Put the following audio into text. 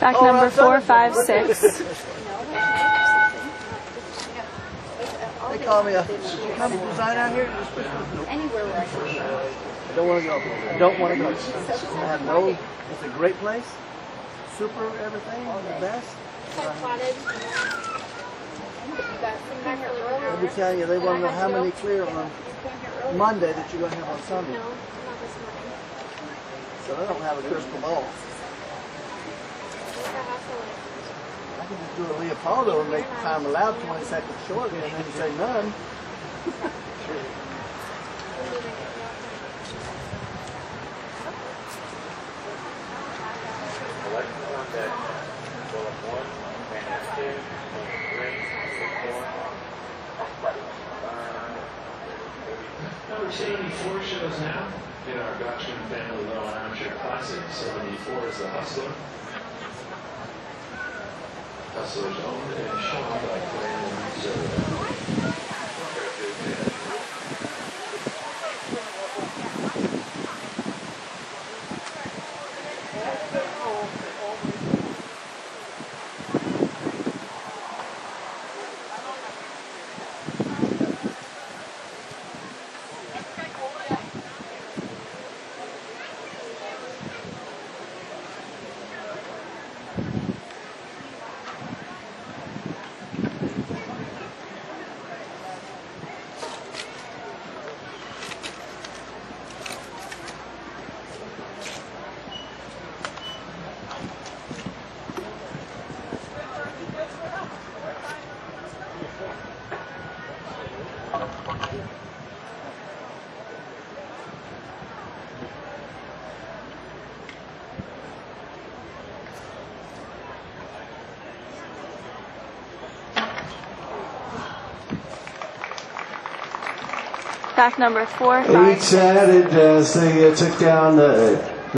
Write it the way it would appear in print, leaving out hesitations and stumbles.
Back number 4, 5, 6. They call me a come design out here. Anywhere where I can. I don't want to go. I don't want to go. I have no. It's a great place. Super everything. The best. Let me tell you, they want to know how many clear on Monday that you're going to have on Sunday. No, not this morning. So I don't have a crystal ball. I can just do a Leopoldo and make time allowed 20 seconds short and then say none. Number 74 shows now in our Gotchman Family Low Armchair Classic. 74 is the Hustler. Hustler's owned and shown by Clan and Back number 4, 5, 6. Each added thing it took down the